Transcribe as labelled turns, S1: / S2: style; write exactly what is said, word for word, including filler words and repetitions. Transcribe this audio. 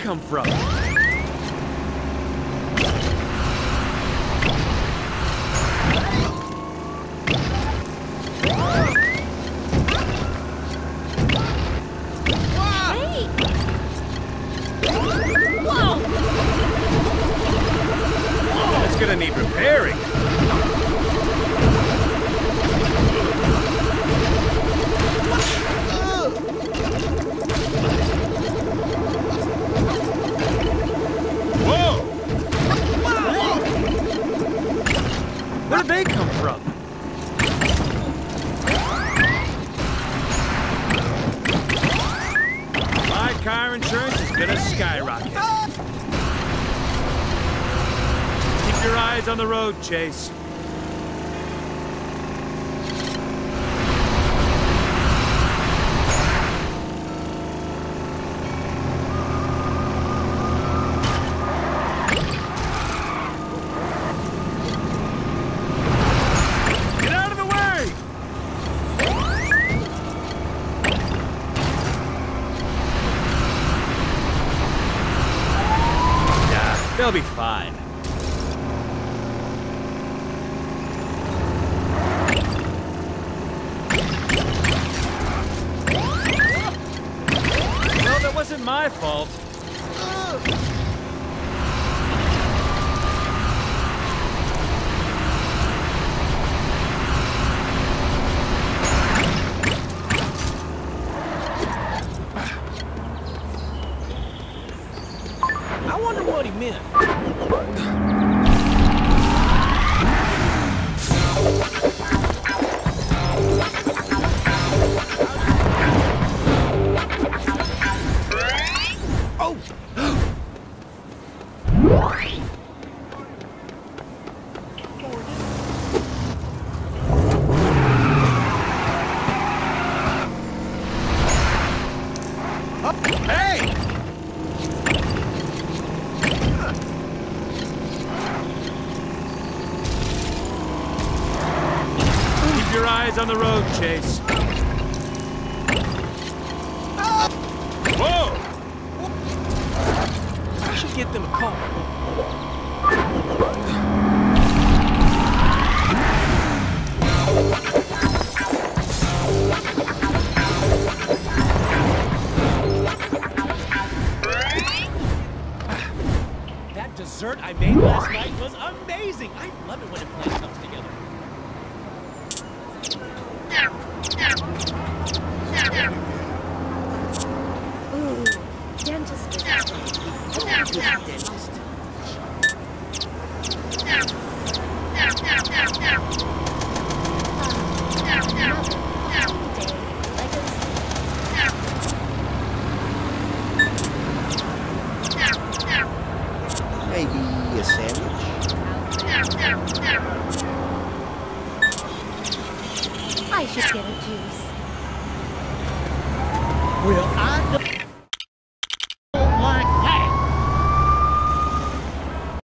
S1: come from? Gonna need repairing. Whoa! Where did they come from? My car insurance is gonna skyrocket. Keep your eyes on the road, Chase. Get out of the way! Yeah, they'll be fine. That wasn't my fault.
S2: I wonder what he meant.
S1: Hey! Keep your eyes on the road, Chase. Whoa!
S2: I should get them a call. That dessert I made last night was amazing. I love it when a plan comes together.
S3: Ooh, dentist visit. I love a dentist.
S4: Maybe a sandwich?
S3: I should get a juice.
S2: Well, I...